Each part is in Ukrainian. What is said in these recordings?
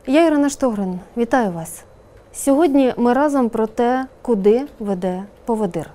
Я Ірина Штогрин. Вітаю вас. Сьогодні ми разом про те, куди веде поводир.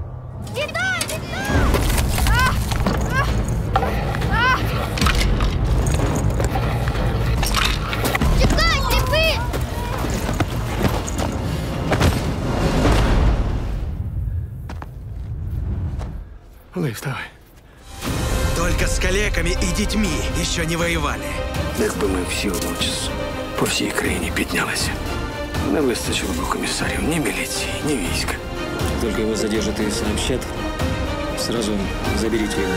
Лей, вставай. Только с калеками и детьми еще не воевали. Якби ми всі одночасно по всій країні піднялися, не вистачило б комісарів ні міліції, ні війська. Только его задержат и сообщат, сразу заберите его.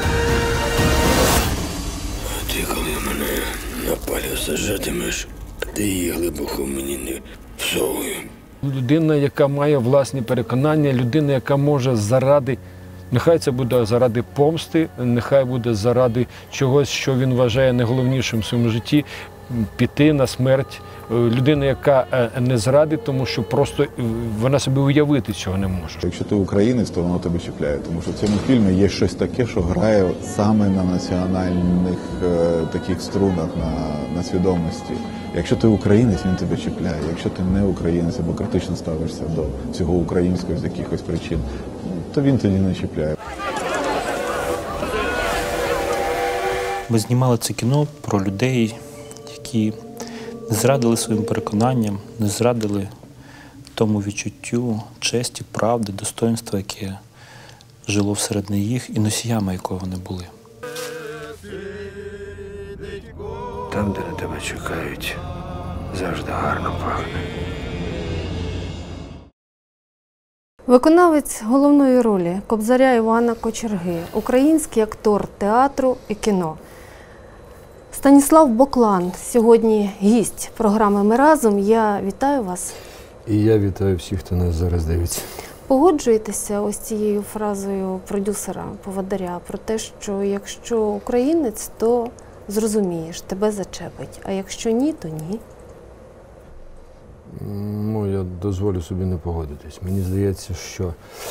А ти, коли мене на палю саджатимеш, ти її глибоко мені не всовуй. Людина, яка має власні переконання, людина, яка може заради, нехай це буде заради помсти, нехай буде заради чогось, що він вважає найголовнішим в своєму житті, піти на смерть. Людина, яка не зрадить, тому що просто вона собі уявити цього не може. Якщо ти українець, то воно тебе чіпляє, тому що в цьому фільмі є щось таке, що грає саме на національних таких струнах, на свідомості. Якщо ти українець, він тебе чіпляє. Якщо ти не українець або критично ставишся до всього українського з якихось причин, то він тоді не чіпляє. Ми знімали це кіно про людей, які не зрадили своїм переконанням, не зрадили тому відчуттю честі, правди, достоинства, яке жило всередині їх і носіями, якого вони були. Там, де на тебе чекають, завжди гарно пахне. Виконавець головної ролі Кобзаря Івана Кочерги, український актор театру і кіно. Станіслав Боклан сьогодні гість програми «Ми разом». Я вітаю вас. І я вітаю всіх, хто нас зараз дивиться. Погоджуєтеся ось цією фразою продюсера, поводиря, про те, що якщо українець, то зрозумієш, тебе зачепить, а якщо ні, то ні? Ну, я дозволю собі не погодитись. Мені здається, що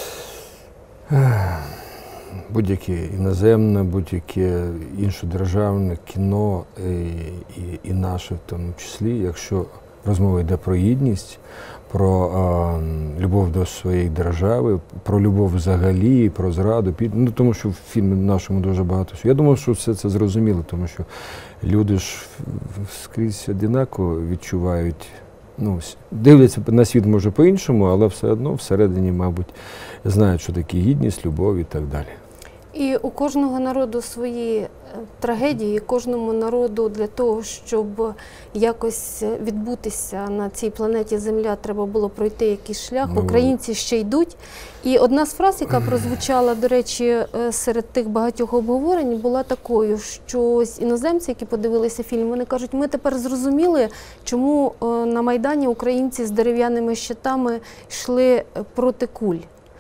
будь-яке іноземне, будь-яке іншодержавне кіно і наше в тому числі, якщо розмова йде про гідність, про любов до своєї держави, про любов взагалі, про зраду, ну, тому що в фільмі нашому дуже багато. Я думаю, що все це зрозуміло, тому що люди ж скрізь однаково відчувають, ну, дивляться на світ, може, по-іншому, але все одно всередині, мабуть, знають, що таке гідність, любов і так далі. І у кожного народу свої трагедії, кожному народу для того, щоб якось відбутися на цій планеті Земля, треба було пройти якийсь шлях. Українці ще йдуть. І одна з фраз, яка прозвучала, до речі, серед тих багатьох обговорень, була такою, що ось іноземці, які подивилися фільм, вони кажуть, ми тепер зрозуміли, чому на Майдані українці з дерев'яними щитами йшли проти куль.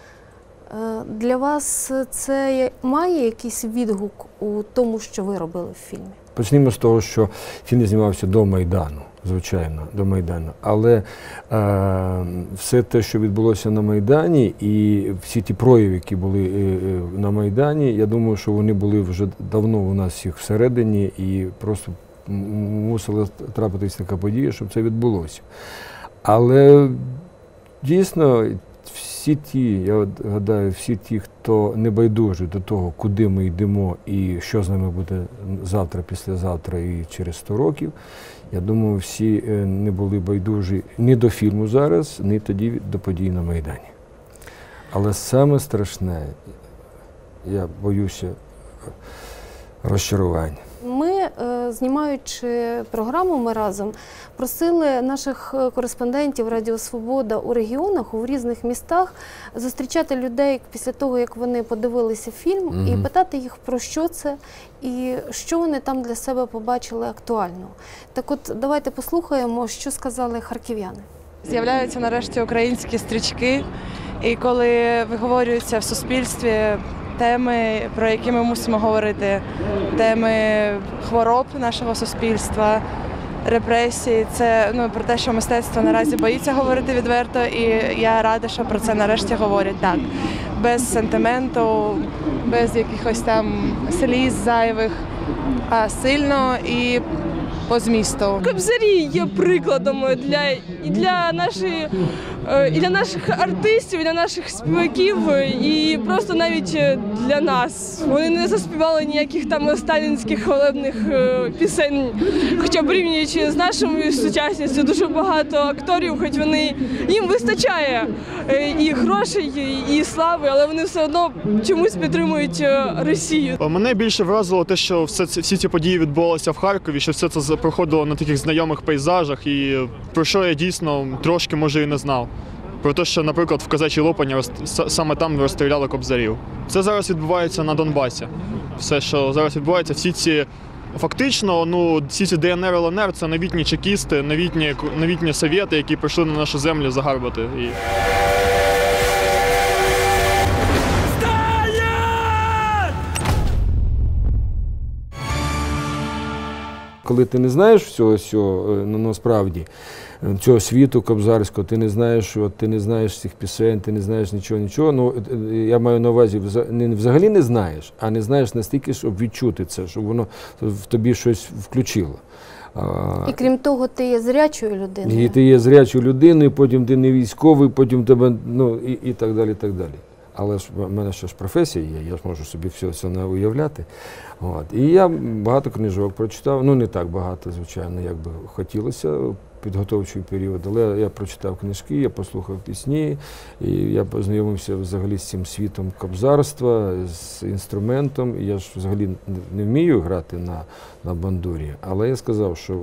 Для вас це має якийсь відгук у тому, що ви робили в фільмі? Почнімо з того, що фільм знімався до Майдану, звичайно, до Майдану. Але все те, що відбулося на Майдані, і всі ті прояви, які були на Майдані, я думаю, що вони були вже давно у нас всіх всередині, і просто мусила трапитись така подія, щоб це відбулося. Але дійсно, всі ті, я гадаю, всі ті, хто не байдужий до того, куди ми йдемо і що з нами буде завтра, післязавтра і через 100 років, я думаю, всі не були байдужі ні до фільму зараз, ні тоді до подій на Майдані. Але саме страшне, я боюся, розчарування. Ми, знімаючи програму «Ми разом», просили наших кореспондентів Радіо Свобода у регіонах, у різних містах зустрічати людей після того, як вони подивилися фільм, і питати їх, про що це і що вони там для себе побачили актуально. Так от, давайте послухаємо, що сказали харків'яни. З'являються нарешті українські стрічки, і коли виговорюються в суспільстві теми, про які ми мусимо говорити, теми хвороб нашого суспільства, репресій, це про те, що мистецтво наразі боїться говорити відверто, і я рада, що про це нарешті говорять так, без сентименту, без якихось там сліз зайвих, а сильно і по змісту. Кобзарі є прикладом для наших артистів, для наших співаків і просто навіть для нас. Вони не заспівали ніяких там сталінських хвалебних пісень. Хоча порівнюючи з нашою сучасністю, дуже багато акторів, хоч їм вистачає і грошей, і слави, але вони все одно чомусь підтримують Росію. Мене більше вразило те, що всі ці події відбувалися в Харкові, що все це проходило на таких знайомих пейзажах, і про що я дійсно трошки, може, і не знав. Про те, що, наприклад, в Казачій Лопані саме там розстріляли кобзарів. Це зараз відбувається на Донбасі. Все, що зараз відбувається, всі ці ДНР, ЛНР – це новітні чекісти, новітні совєти, які прийшли на нашу землю загарбати. Коли ти не знаєш всього, насправді, цього світу кобзарського, ти не знаєш цих пісень, ти не знаєш нічого. Я маю на увазі, взагалі не знаєш, а не знаєш настільки, щоб відчути це, щоб воно в тобі щось включило. І крім того, ти є зрячою людиною. І ти є зрячою людиною, потім ти не військовий, потім тебе, і так далі, і так далі. Але ж в мене ще ж професія є, я ж можу собі все це не уявляти. І я багато книжок прочитав, не так багато, звичайно, як би хотілося, підготовчий період, але я прочитав книжки, я послухав пісні, і я познайомився взагалі з цим світом кобзарства, з інструментом. Я ж взагалі не вмію грати на бандурі, але я сказав, що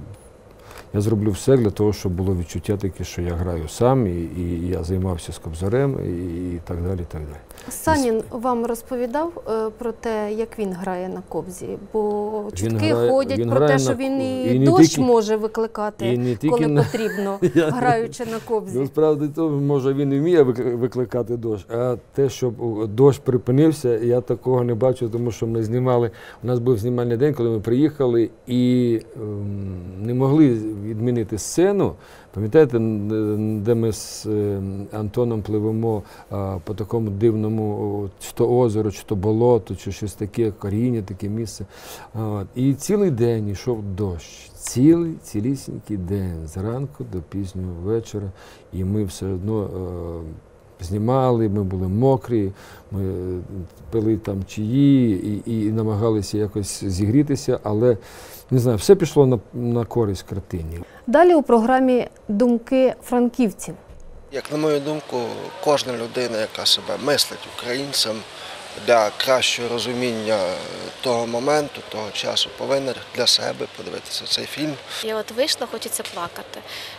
я зроблю все для того, щоб було відчуття таке, що я граю сам, і я займався з кобзарем, і так далі, і так далі. Санін вам розповідав про те, як він грає на кобзі? Бо чутки ходять про те, що він і дощ може викликати, коли потрібно, граючи на кобзі. Насправді, може, він і вміє викликати дощ, а те, щоб дощ припинився, я такого не бачу, тому що ми знімали, у нас був знімальний день, коли ми приїхали, і не могли відмінити сцену. Пам'ятаєте, де ми з Антоном пливемо по такому дивному, чи то озеро, чи то болото, чи щось таке, коріння, таке місце. І цілий день йшов дощ, цілісінький день, зранку до пізнього вечора, і ми все одно знімали, ми були мокрі, ми пили там чаї і намагалися якось зігрітися, але, не знаю, все пішло на користь картині. Далі у програмі «Думки франківців». Як на мою думку, кожна людина, яка себе мислить українцем, для кращого розуміння того моменту, того часу, повинна для себе подивитися цей фільм. Я от вийшла, хочеться плакати.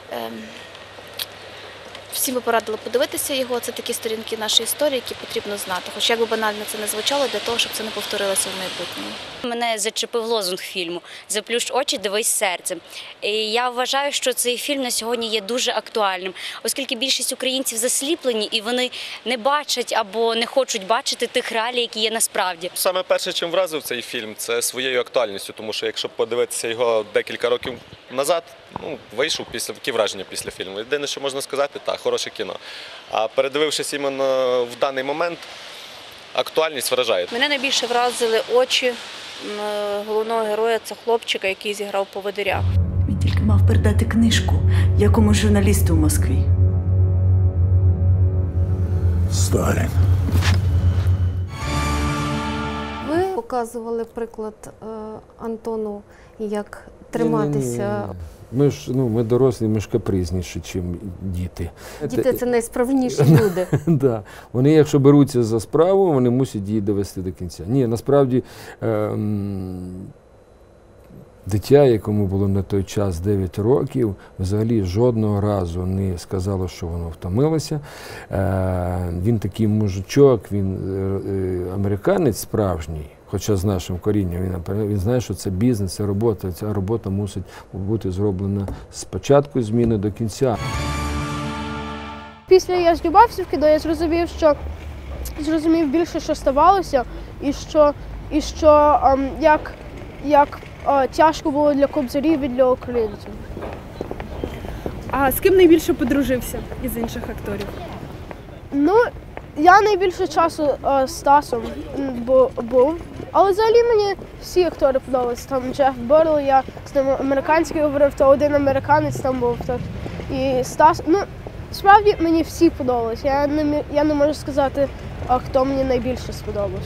Всім би порадила подивитися його, це такі сторінки нашої історії, які потрібно знати. Хоч як би банально це не звучало, для того, щоб це не повторилося в майбутньому. Мене зачепив лозунг фільму «Заплющ очі, дивись серцем». І я вважаю, що цей фільм на сьогодні є дуже актуальним, оскільки більшість українців засліплені і вони не бачать або не хочуть бачити тих реалій, які є насправді. Саме перше, чим вразив цей фільм, це своєю актуальністю, тому що якщо подивитися його декілька років назад, вийшов такі враження після фільму. Єдине, що можна сказати, так, хороше кіно. А передивившись іменно в даний момент, актуальність вражає. Мене найбільше вразили очі головного героя, це хлопчика, який зіграв поводиря. Він тільки мав передати книжку якомусь журналісту в Москві. Сталін. Ви показували приклад Антону, як триматися. Ми дорослі, ми ж капризніші, ніж діти. Діти – це найсправніші люди. Так. Вони, якщо беруться за справу, вони мусять її довести до кінця. Ні, насправді, дитя, якому було на той час 9 років, взагалі жодного разу не сказало, що воно втомилося. Він такий мужичок, він американець справжній, хоча з нашим корінням, він знає, що це бізнес, це робота. Ця робота мусить бути зроблена з початку зміни до кінця. Після «Я злюбався» в кіно я зрозумів більше, що ставалося, і що як тяжко було для кобзарів і для українців. А з ким найбільше подружився із інших акторів? Я найбільше часу з Стасом був. Але взагалі мені всі актори подобаються. Там Джеф Берл, я з ним американський говорив, то один американець там був. То, і Стас. Ну, справді мені всі подобалися. Я не можу сказати, хто мені найбільше сподобався.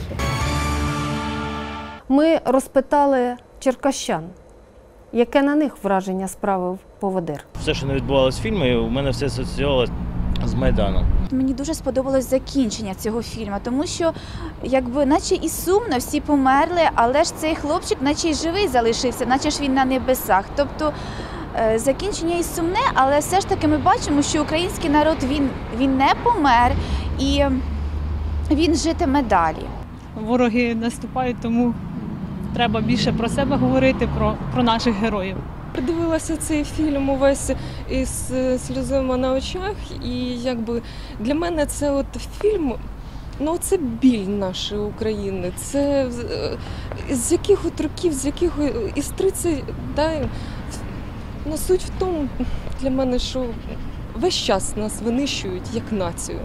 Ми розпитали черкащан, яке на них враження справив поводир. Все, що не відбувалося в фільмі, у мене все асоціювалося з Майданом. Мені дуже сподобалось закінчення цього фільму, тому що, якби, наче і сумно, всі померли, але ж цей хлопчик наче й живий залишився, наче ж він на небесах. Тобто закінчення і сумне, але все ж таки ми бачимо, що український народ, він не помер і він житиме далі. Вороги наступають, тому треба більше про себе говорити, про наших героїв. Дивилася цей фільм увесь із сльозами на очах, і якби для мене це от фільм, ну це біль нашої України, це з яких от років, з яких із 30, да, ну, суть в тому для мене, що весь час нас винищують як націю.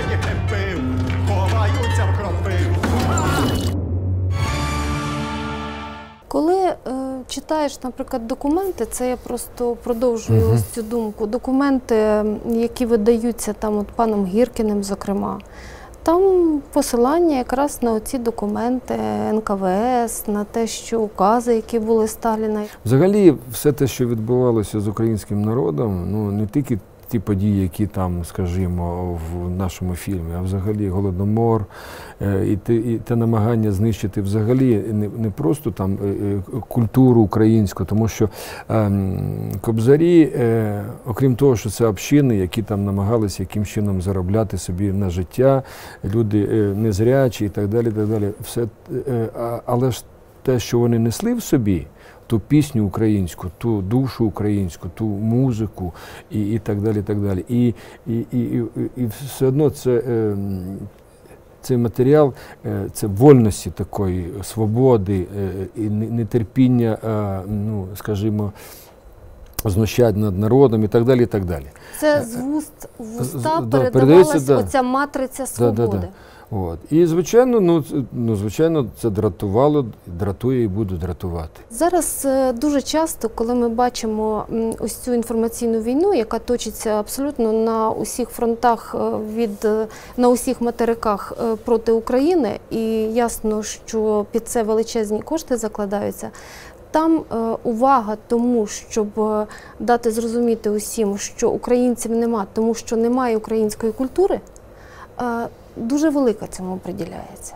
Коли читаєш, наприклад, документи, це я просто продовжую ось цю думку, документи, які видаються там от паном Гіркіним, зокрема, там посилання якраз на оці документи НКВС, на те, що укази, які були Сталіна. Взагалі, все те, що відбувалося з українським народом, ну не тільки ті події, які там, скажімо, в нашому фільмі, а взагалі Голодомор і те намагання знищити взагалі не просто там культуру українську, тому що кобзарі, окрім того, що це общини, які там намагалися яким чином заробляти собі на життя, люди незрячі і так далі, все, але ж те, що вони несли в собі, ту пісню українську, ту душу українську, ту музику і так далі, і так далі. І все одно цей матеріал, це вольності такої, свободи і нетерпіння, ну, скажімо, знущать над народом і так далі, і так далі. Це з вуст в уста передавалася оця матриця свободи. От. І, звичайно, звичайно, це дратувало, дратує і буде дратувати. Зараз дуже часто, коли ми бачимо ось цю інформаційну війну, яка точиться абсолютно на усіх фронтах, на усіх материках проти України, і ясно, що під це величезні кошти закладаються, там увага тому, щоб дати зрозуміти усім, що українців нема, тому що немає української культури, дуже велика цьому приділяється.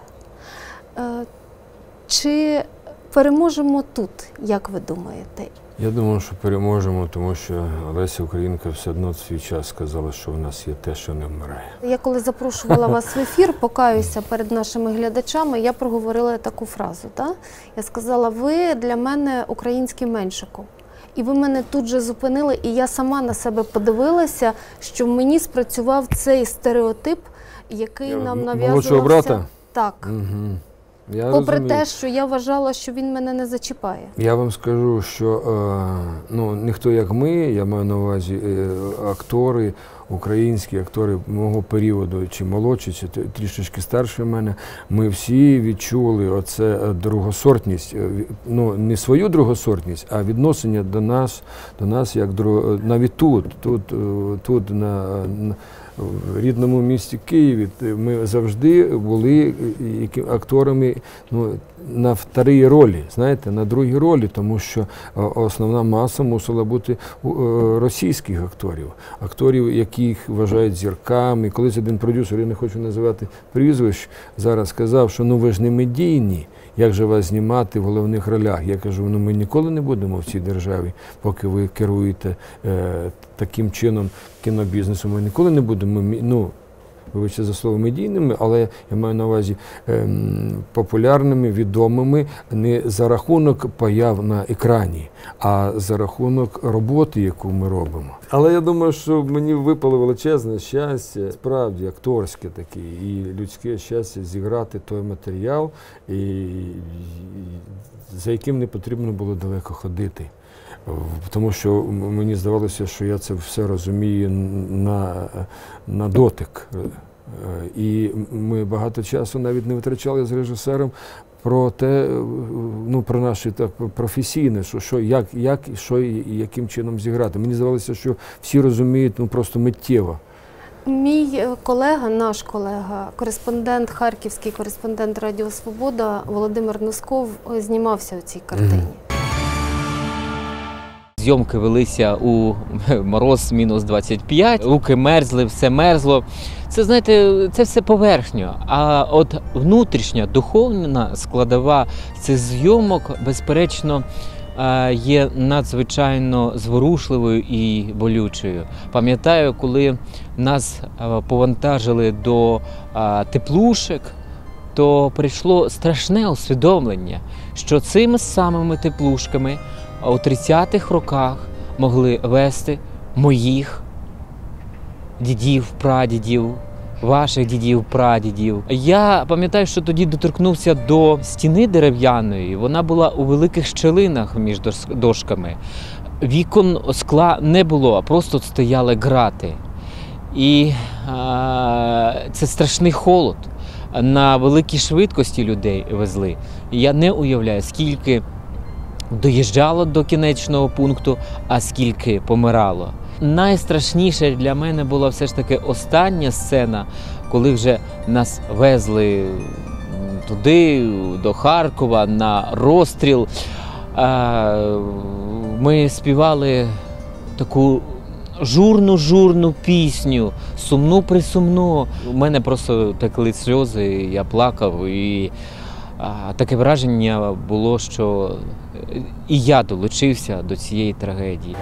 Чи переможемо тут, як ви думаєте? Я думаю, що переможемо, тому що Леся Українка все одно в свій час сказала, що в нас є те, що не вмирає. Я коли запрошувала вас в ефір, покаюся перед нашими глядачами, я проговорила таку фразу. Так? Я сказала, ви для мене український Меншиков. І ви мене тут же зупинили, і я сама на себе подивилася, що мені спрацював цей стереотип, який нам нав'язувався. Молодшого брата? Так. Угу. Попри те, що я вважала, що він мене не зачіпає. Я вам скажу, що ніхто як ми, я маю на увазі актори, українські актори мого періоду, чи молодші, чи трішечки старші мене, ми всі відчули оце другосортність, ну не свою другосортність, а відношення до нас як навіть тут в рідному місті Києві ми завжди були акторами на вторій ролі, знаєте, на другій ролі, тому що основна маса мусила бути російських акторів, яких вважають зірками. Колись один продюсер, я не хочу називати прізвищ, зараз сказав, що ви ж не медійні, як же вас знімати в головних ролях? Я кажу, ми ніколи не будемо в цій державі, поки ви керуєте таким чином кінобізнесом. Ми ніколи не будемо, вибачте за слово, медійними, але я маю на увазі популярними, відомими не за рахунок появ на екрані, а за рахунок роботи, яку ми робимо. Але я думаю, що мені випало величезне щастя, справді акторське таке, і людське щастя зіграти той матеріал, за яким не потрібно було далеко ходити. Тому що мені здавалося, що я це все розумію на дотик. І ми багато часу навіть не витрачали з режисером про те, ну, про наше так професійне, що і яким чином зіграти. Мені здавалося, що всі розуміють, ну, просто миттєво. Мій колега, наш колега, кореспондент, харківський кореспондент Радіо Свобода Володимир Носков знімався у цій картині. Зйомки велися у мороз мінус 25, руки мерзли, все мерзло. Це, знаєте, це все поверхньо. А от внутрішня, духовна складова цих зйомок, безперечно, є надзвичайно зворушливою і болючою. Пам'ятаю, коли нас повантажили до теплушек, то прийшло страшне усвідомлення, що цими самими теплушками у 30-х роках могли вести моїх дідів, прадідів, ваших дідів, прадідів. Я пам'ятаю, що тоді доторкнувся до стіни дерев'яної. Вона була у великих щелинах між дошками. Вікон, скла не було, а просто стояли грати. І це страшний холод. На великій швидкості людей везли. Я не уявляю, скільки доїжджало до кінечного пункту, а скільки помирало. Найстрашніше для мене була все ж таки остання сцена, коли вже нас везли туди, до Харкова, на розстріл. Ми співали таку журну пісню, сумну-присумну. У мене просто текли сльози, я плакав, і таке враження було, що і я долучився до цієї трагедії.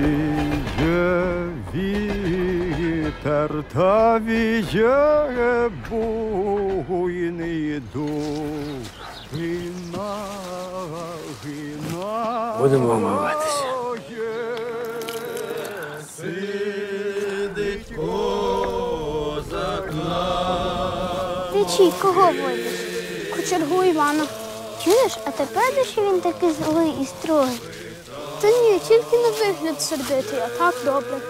Вітер та віє буйний дух, Будемо омиватися. Сидить козак. Речі, кого водиш? Кочергу Івана. Чуєш, а ти певний, що він такий злий і строгий? Та ні, тільки на вигляд сердитий, а так добре.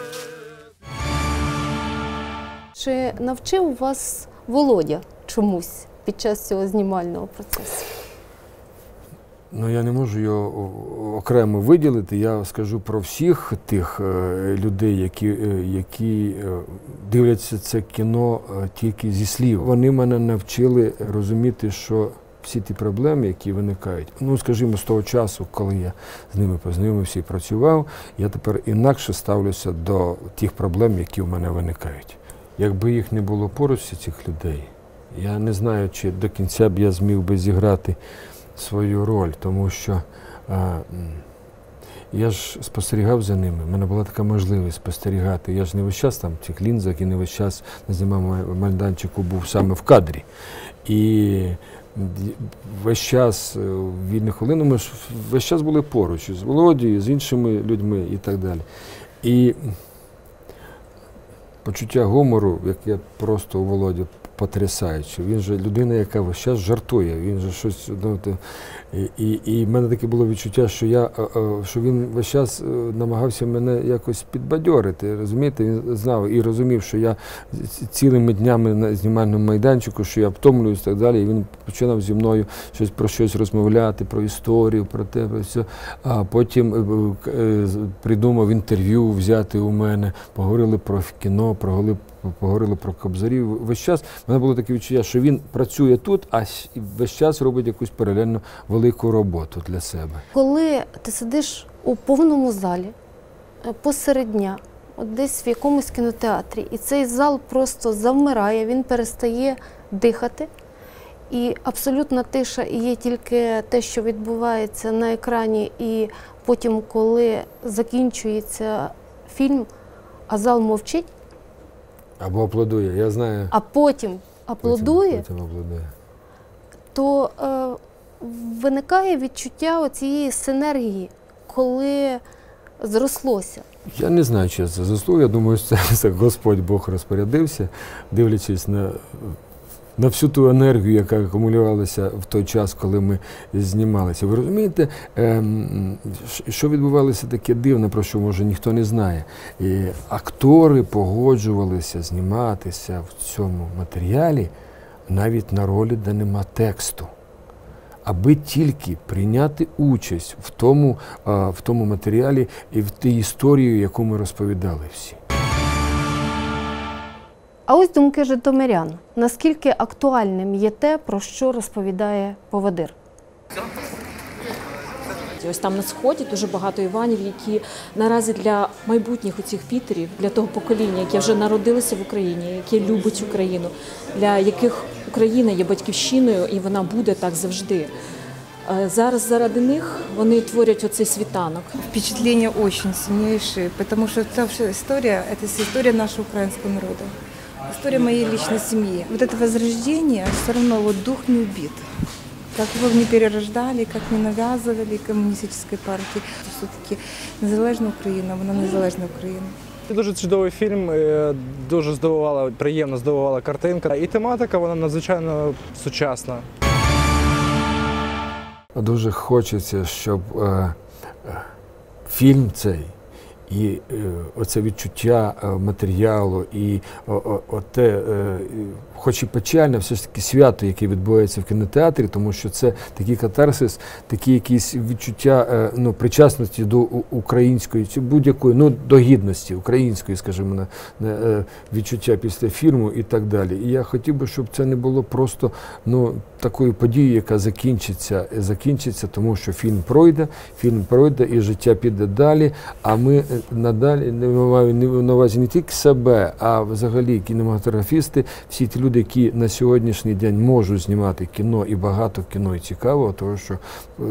Чи навчив вас Володя чомусь під час цього знімального процесу? Ну, я не можу його окремо виділити. Я скажу про всіх тих людей, які дивляться це кіно тільки зі слів. Вони мене навчили розуміти, що всі ті проблеми, які виникають, ну, скажімо, з того часу, коли я з ними познайомився і працював, я тепер інакше ставлюся до тих проблем, які в мене виникають. Якби їх не було поруч, цих людей, я не знаю, чи до кінця б я зміг би зіграти свою роль, тому що я ж спостерігав за ними, в мене була така можливість спостерігати. Я ж не весь час там в цих лінзах і не весь час на знімальному майданчику був саме в кадрі. І весь час, вільні хвилини, ми ж весь час були поруч з Володією, з іншими людьми і так далі. І почуття гумору, яке просто у Володі потрясаюче. Він же людина, яка весь час жартує, він же щось, ну, і в мене таке було відчуття, що він весь час намагався мене якось підбадьорити, розумієте? Він знав і розумів, що я цілими днями на знімальному майданчику, що я втомлююсь і так далі, і він починав зі мною про щось розмовляти, про історію, про те, про все. А потім придумав інтерв'ю взяти у мене, поговорили про кіно, поговорили про Кобзарів. Весь час в мене було таке відчуття, що він працює тут, а весь час робить якусь паралельно велику роботу для себе. Коли ти сидиш у повному залі, посеред дня, от десь в якомусь кінотеатрі, і цей зал просто завмирає, він перестає дихати, і абсолютна тиша, і є тільки те, що відбувається на екрані, і потім, коли закінчується фільм, а зал мовчить, або аплодує, я знаю. а потім аплодує, то виникає відчуття оцієї синергії, коли зрослося. Я не знаю, чи це заслуга. Я думаю, що це Господь Бог розпорядився, дивлячись на на всю ту енергію, яка акумулювалася в той час, коли ми знімалися. Ви розумієте, що відбувалося таке дивне, про що, може, ніхто не знає. Актори погоджувалися зніматися в цьому матеріалі навіть на ролі, де нема тексту, аби тільки прийняти участь в тому матеріалі і в тій історії, яку ми розповідали всі. А ось думки житомирян. Наскільки актуальним є те, про що розповідає поводир? Ось там на Сході дуже багато Іванів, які наразі для майбутніх оцих Пітерів, для того покоління, яке вже народилося в Україні, яке любить Україну, для яких Україна є батьківщиною і вона буде так завжди. Зараз заради них вони творять оцей світанок. Впечатления очень сильнейшие, потому что эта вся история – это история нашего украинского народа. История моей личной семьи. Вот это возрождение, все равно вот дух не убит. Как его не перерождали, как не навязывали коммунистической партии. Все-таки незалежна Україна, вона незалежна Україна. Дуже чудовий фільм, дуже приємно здивувала картинка. І тематика, вона надзвичайно сучасна. Дуже хочеться, щоб фільм цей і оце відчуття матеріалу, і оте, хоч і печальне, все ж таки свято, яке відбувається в кінотеатрі, тому що це такий катарсис, такі якісь відчуття причасності до української, чи будь-якої, до гідності української, скажімо, відчуття після фільму і так далі. І я хотів би, щоб це не було просто такою подією, яка закінчиться, тому що фільм пройде і життя піде далі, а ми надалі, не маю на увазі не тільки себе, а взагалі кінематографісти, всі ті люди, які на сьогоднішній день можуть знімати кіно, і багато кіно, і цікавого, тому що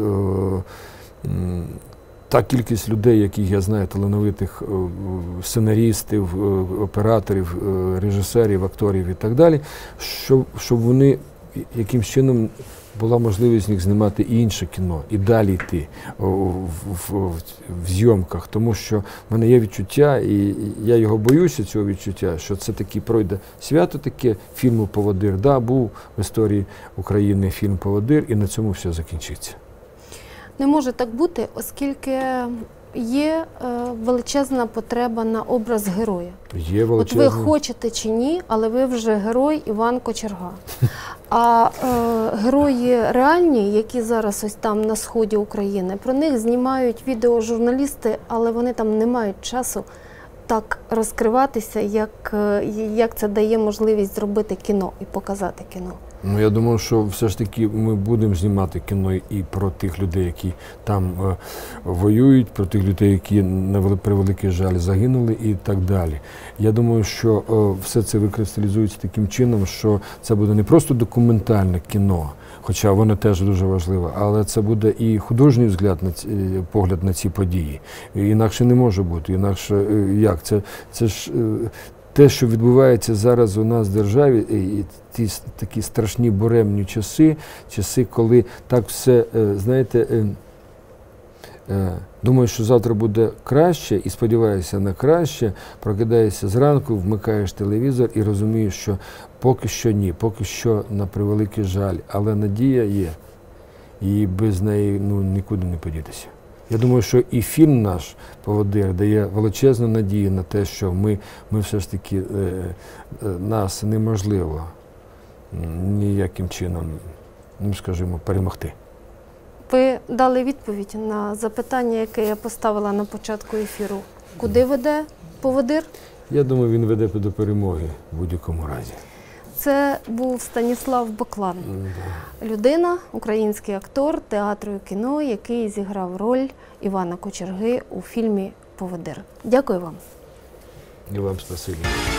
та кількість людей, яких я знаю, талановитих сценарістів, операторів, режисерів, акторів і так далі, щоб вони якимсь чином була можливість з них знімати і інше кіно, і далі йти в зйомках, тому що в мене є відчуття, і я його боюся, цього відчуття, що це таки пройде свято таке фільму «Поводир». Да, був в історії України фільм «Поводир», і на цьому все закінчиться. Не може так бути, оскільки є величезна потреба на образ героя. Є величезна. От ви хочете чи ні, але ви вже герой Іван Кочерга. А герої реальні, які зараз ось там на сході України, про них знімають відеожурналісти, але вони там не мають часу так розкриватися, як це дає можливість зробити кіно і показати кіно. Я думаю, що все ж таки ми будемо знімати кіно і про тих людей, які там воюють, про тих людей, які, на превеликий жаль, загинули і так далі. Я думаю, що все це викристалізується таким чином, що це буде не просто документальне кіно, хоча воно теж дуже важливе, але це буде і художній погляд на ці події. Інакше не може бути, інакше як? Це ж те, що відбувається зараз у нас в державі, і ті такі страшні буремні часи, коли так все, знаєте, думаю, що завтра буде краще, і сподіваюся на краще, прокидаєшся зранку, вмикаєш телевізор і розумієш, що поки що ні, поки що на превеликий жаль, але надія є, і без неї нікуди не подітися. Я думаю, що і фільм наш «Поводир» дає величезну надію на те, що ми все ж таки, нас неможливо ніяким чином, скажімо, перемогти. Ви дали відповідь на запитання, яке я поставила на початку ефіру. Куди веде «Поводир»? Я думаю, він веде до перемоги в будь-якому разі. Це був Станіслав Баклан. Людина, український актор театру і кіно, який зіграв роль Івана Кочерги у фільмі «Поводир». Дякую вам. І вам спасибі.